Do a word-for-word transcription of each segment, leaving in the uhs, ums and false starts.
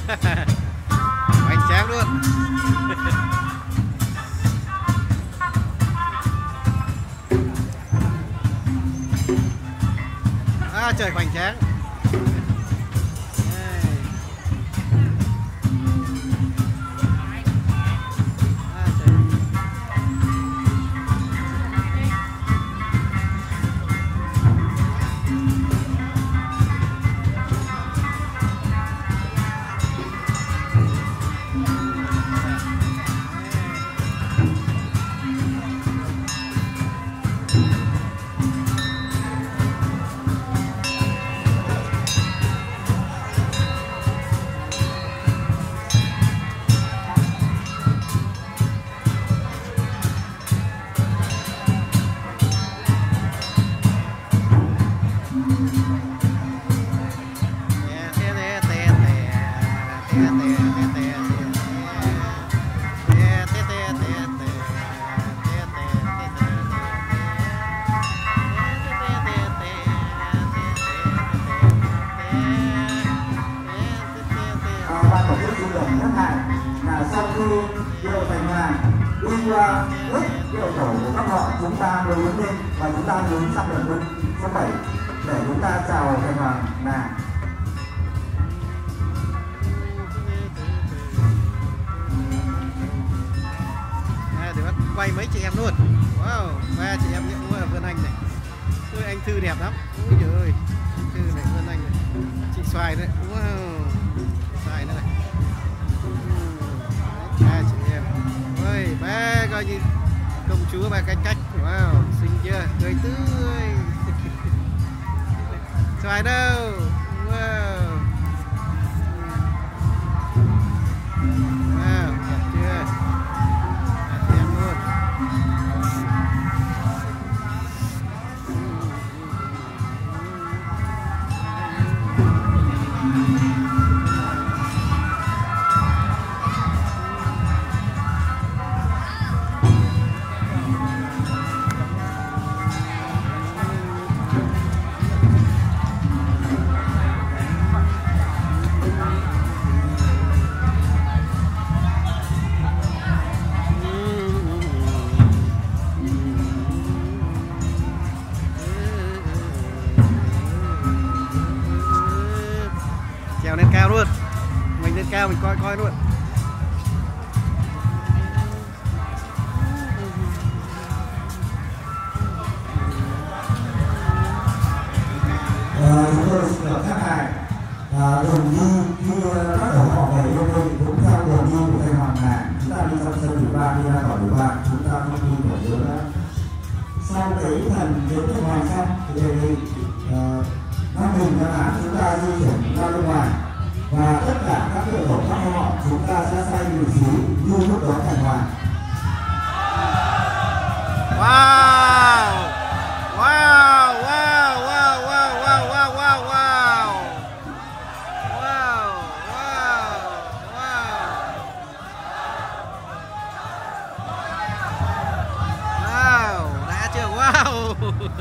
hoành tráng luôn. À, trời hoành tráng. Chúng ta mới đứng lên và chúng ta hướng sang lần bước số bảy để chúng ta chào Thành Hoàng nàng. À, để bắt quay mấy chị em luôn. Wow, ba chị em cũng là Vân Anh này. Ôi, anh Thư đẹp lắm. Ôi trời ơi, anh Thư này, Vân Anh này. Chị Xoài đấy. Wow, Xoài nữa này. Ba chị em. Ôi, ba coi như công chúa ba canh cách. Wow, xinh chưa, cười tươi. Xoài đâu. Wow. Wow, đẹp chưa. Đẹp em luôn. Trèo lên cao luôn, mình lên cao mình coi coi luôn. À, chúng tôi xin được các ngài à, đường đi khi các đồng họ về yêu đây cũng theo đường đi của Thành Hoàng nàng. Chúng ta đi trong sân thứ ba, đi ra khỏi thứ ba, chúng ta không đi khỏi nữa nữa. Sau cái thần đến Thành Hoàng xong thì đề nghị năm mình chẳng hạn chúng ta di chuyển ra bên ngoài và tất cả các cửa khẩu các họ chúng ta sẽ xoay vị trí như lúc đó Thành Hoàng. Wow, wow, wow, wow, wow, wow, wow, wow, wow, wow, wow, wow, wow, đã chưa? Wow.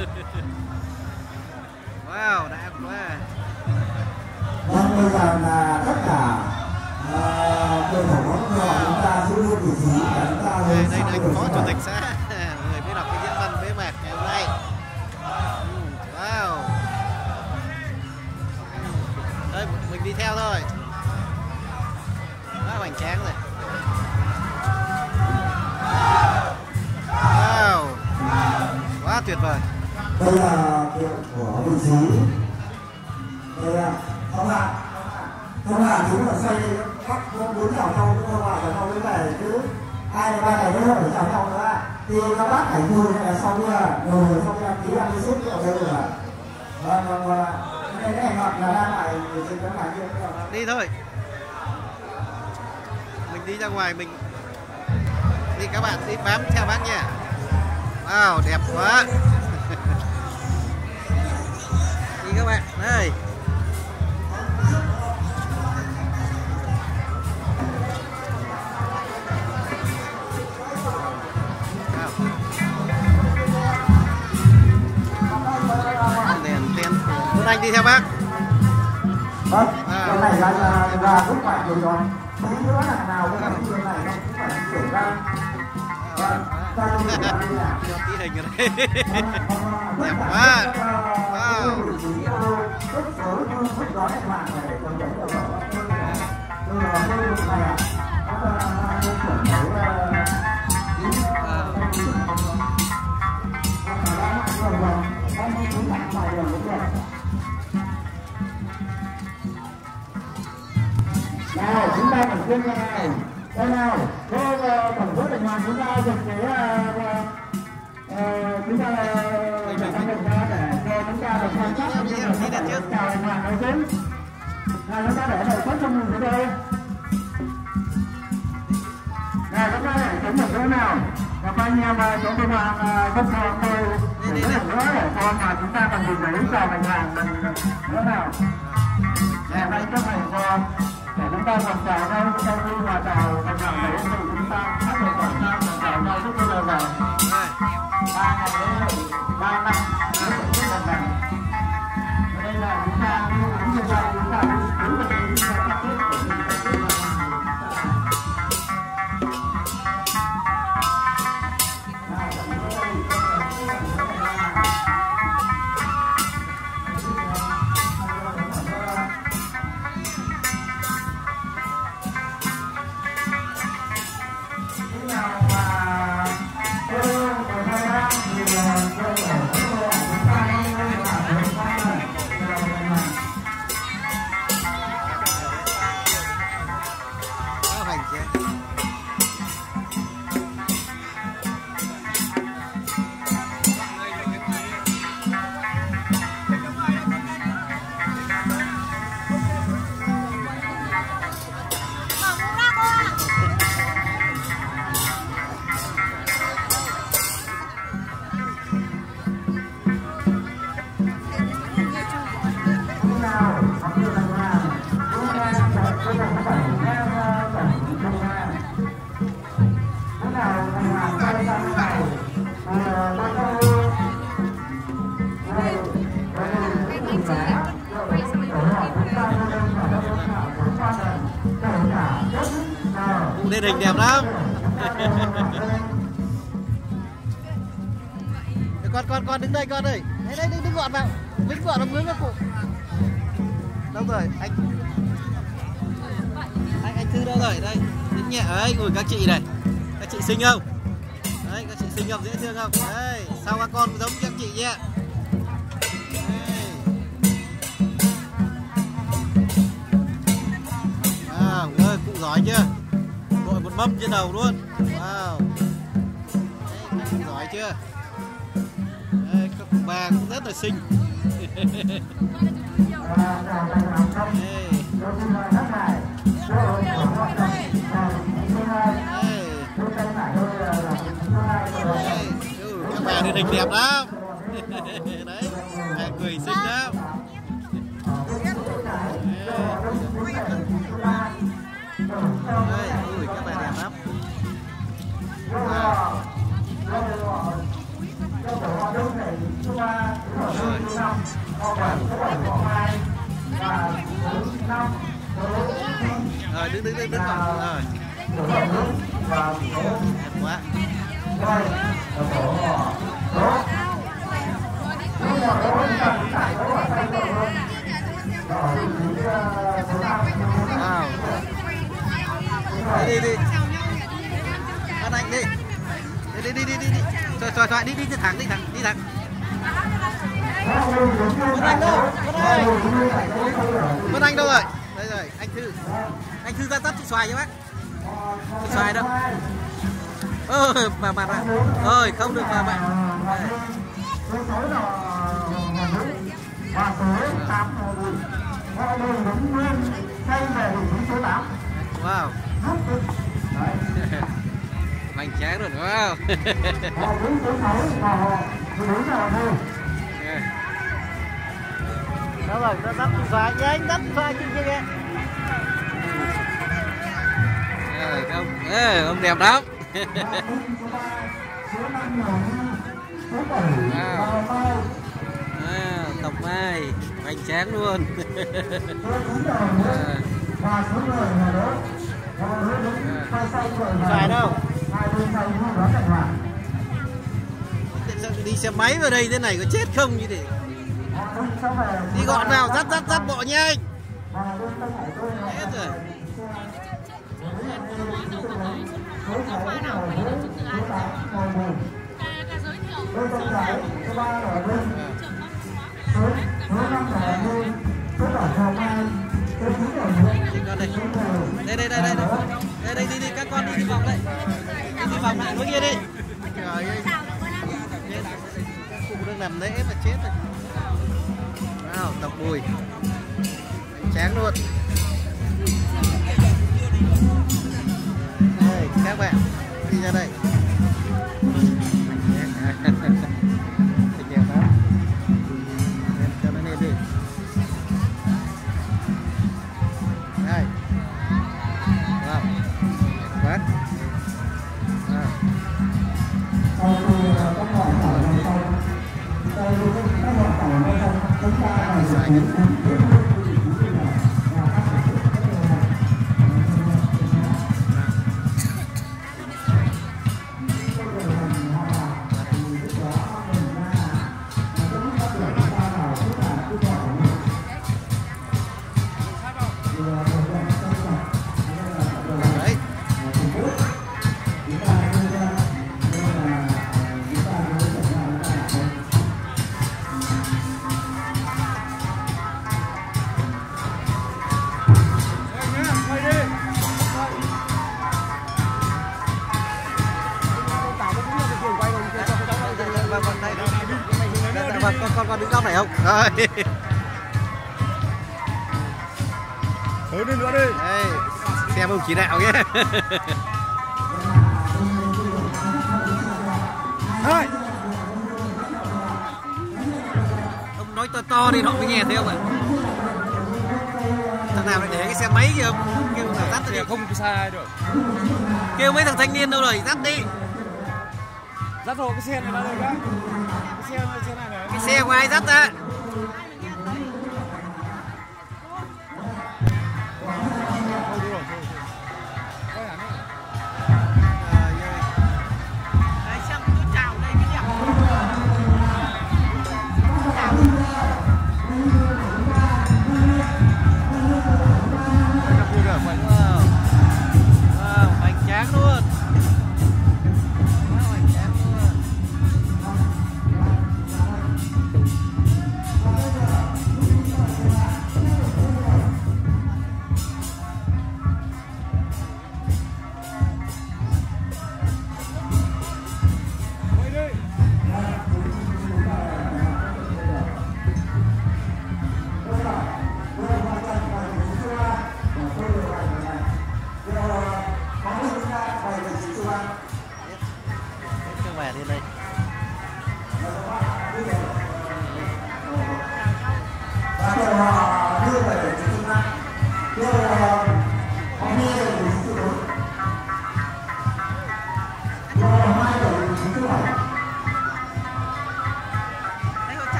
Wow, đã quá. Vâng, bây giờ là tất cả cơ sở của họ chúng ta giữ nguyên vị trí và chúng ta đây đây anh phó chủ tịch xã người mới đọc cái diễn văn bế mạc ngày hôm nay. Wow. Đây mình đi theo thôi. Quá hoành tráng rồi. Wow. Quá tuyệt vời. Đây là chuyện của vị trí. Đây là không ạ. Không ạ, chúng là xoay các bốn chào nhau, không ạ, chào nhau với này cứ hai ba ngày nữa để chào nhau nữa. Thì các bác phải vui này là xong nha, rồi xong nha, tí ăn đi xếp rượu đây rồi ạ. Vâng, vâng, vâng. Cái này hoặc là đang lại trên cái này kia. Đi thôi. Mình đi ra ngoài mình đi, các bạn đi bám theo bác nha. Wow, đẹp quá. Đi các bạn, đây. Đèn đèn. Vân Anh đi theo bác. Vâng. À, lần này là là, là cũng phải rồi rồi. Mấy đứa thằng nào cái thằng kia này nó cũng phải chuyển ra. Cho tí hình rồi đấy. Đẹp quá. Wow. Nào, chúng ta phải chuyên này. Đây nào, cô tổng số Thành Hoàng chúng ta được cái chúng ta đang được ra để cho chúng ta được quan sát cũng như là chúng ta được chào Thành Hoàng nói chứ. Nào, chúng ta để đầu xuất cho mình cái đây. Nào, chúng ta để chống một chỗ nào. Và các anh em chống Thành Hoàng không thường tôi để có thể nữa để cho mà chúng ta cần nhìn thấy chào Thành Hoàng nữa nào. Để đây chấp hành cho để chúng ta còn chào nhau sau khi mà chào Thành Hoàng đấy thì chúng ta hát được còn sao còn chào nhau lúc bây giờ rồi ba ngày đấy ba năm rất là lần đây là chúng ta cũng như vậy chúng ta cũng là chúng ta tập kết để mình tập kết lên hình đẹp lắm. con con con đứng đây con ơi, đây đây đứng, đứng gọn vào, đứng gọn nó vướng vào cụ. Đâu rồi anh anh anh Thư đâu rồi đây, đứng nhẹ ấy. Ui các chị này, các chị xinh không đấy, các chị xinh không, dễ thương không đấy, sao các con giống các chị nhé. Wow, ơi cụ giỏi chưa, đội một mâm trên đầu luôn. Wow, đấy, cụ giỏi chưa. Đây, các cụ bà cũng rất là xinh. Đây. Các bà đi hình đẹp lắm. Đấy, hai người xinh lắm. Đây, ui các bà đẹp lắm. Wow. Rồi đứng đứng đứng đứng vào rồi. Đẹp quá. Wow. Đi đi đi. Anh anh đi. Đi đi đi đi đi. Rồi rồi rồi đi đi đi thẳng đi thẳng đi thẳng. Vân Anh đâu? Vân Anh. Vân Anh đâu rồi? Đây rồi, anh Thư. Anh Thư ra dắt chị Xoài cho bác. Chị Xoài đâu? Ơ mà mà mà. Ơi không được mà bạn. Wow. Bánh tráng rồi đúng không? Đâu rồi, nó dắt chị Xoài, anh dắt chị Xoài trên kia kìa. Không, ê, ông đẹp lắm. Wow. À, Tổng Mai. Hoành tráng luôn. Phải đâu. Đi xe máy vào đây thế này có chết không như thế. Đi gọn vào, dắt dắt dắt bộ nhanh. Hết rồi. Đây đây đây đây đây đây đi đi các con đi đi vòng đây, đi đi vòng lại hướng kia đi. Trời ơi, cụ đang làm lễ mà chết rồi. Wow, tộc Bùi chán luôn. Đây các bạn đi ra đây. Cho nó lên đi. Đây. Wow. Quá. Vâng, con con con đứng góc này không? Rồi. Thử đi nữa đi. Đây, xem ông chỉ đạo nhé. Thôi. Ông nói to to đi họ mới nghe thấy không ạ? Thằng nào lại để cái xe máy kia không? Kêu thằng dắt đi. Không sai được. Kêu mấy thằng thanh niên đâu rồi, dắt đi. Dắt hộ cái xe này ra đây các. Cái xe, xe này này. Cái xe của ai dắt ra?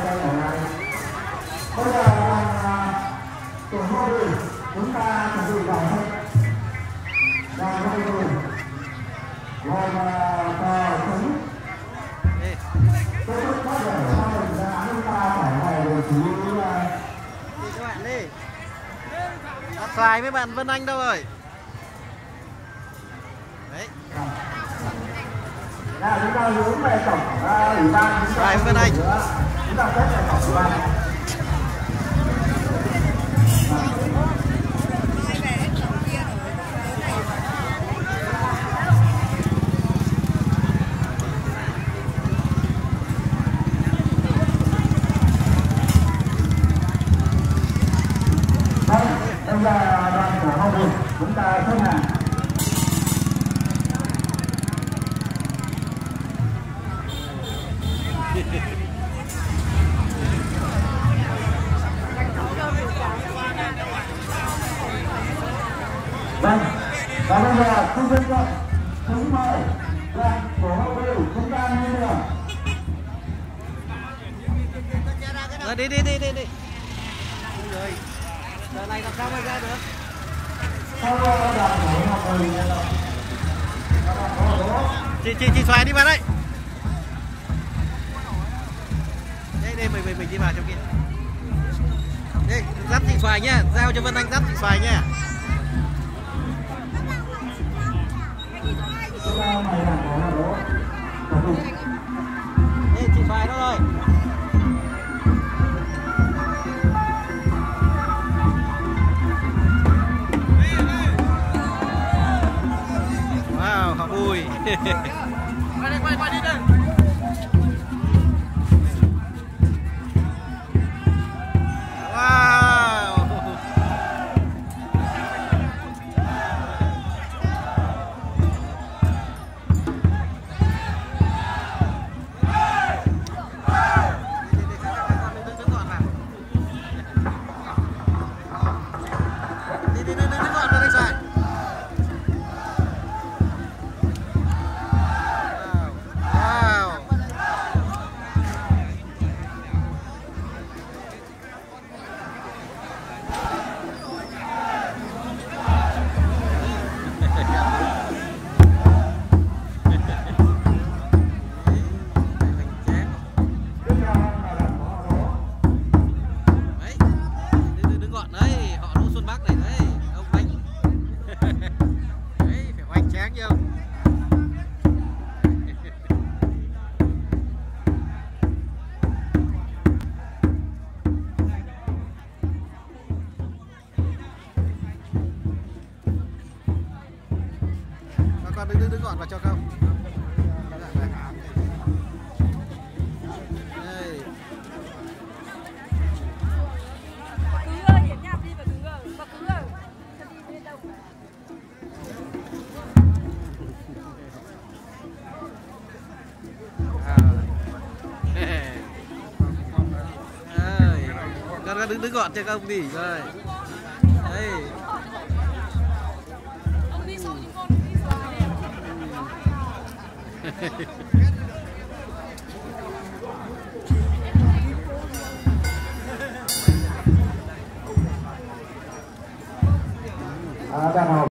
đây ở này. Bây giờ là tuổi hai mươi chúng ta chuẩn bị vào hết. Rồi hai mươi rồi mà cờ súng. Tôi rất có thể hai mình ra chúng ta phải này rồi chú đi các bạn đi. Bắt xoài với bạn Vân Anh đâu rồi? Đấy. Là chúng ta hướng về tổng ủy ban chúng ta Vân Anh. Chúng ta xét về tổng ủy ban. Bây giờ đoàn của Hồng Bùi chúng ta xếp hàng. Vâng, và bây giờ xin dân gọi chúng mời đoàn của Hồng Bùi chúng ta lên đường. Rồi đi đi đi đi đi. Rồi. Giờ này làm sao mà ra được? Chị chị chị xoài đi vào đây. Đây đây mình mình mình đi vào trong kia. Đây dắt chị xoài nha, giao cho Vân Anh dắt chị xoài nha. Đây chị xoài đó rồi. Wow, họ Bùi. Quay đây, quay, quay đi đây. Wow. Đi đi đi đi đứng gọn vào đây xoài. Đứng đứng đứng gọn vào cho không. Đây. Cứ điểm nhạc đi và cứ và cứ đi bên đâu. Con đứng đứng gọn cho không đi rồi. Đây. Ông đi sau những con đi sau. À,